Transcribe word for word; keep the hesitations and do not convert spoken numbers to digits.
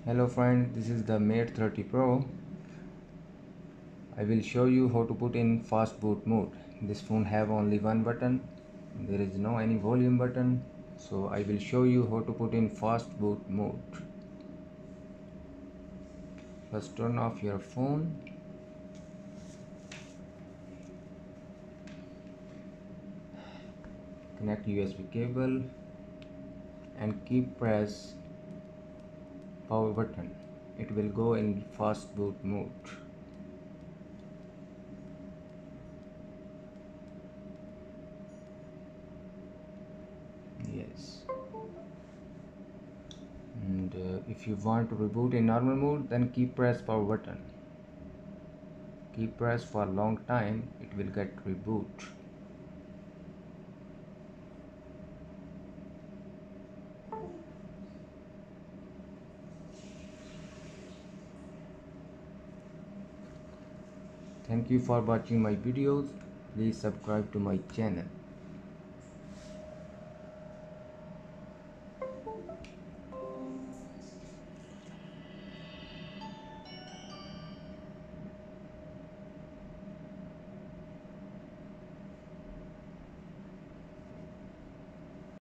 Hello friend, this is the Mate thirty Pro. I will show you how to put in fast boot mode. This phone have only one button. There is no any volume button. So I will show you how to put in fast boot mode. First turn off your phone. Connect U S B cable and keep press power button. It will go in fast boot mode. Yes. And uh, if you want to reboot in normal mode, then keep press power button. Keep press for a long time, it will get reboot. Thank you for watching my videos. Please subscribe to my channel.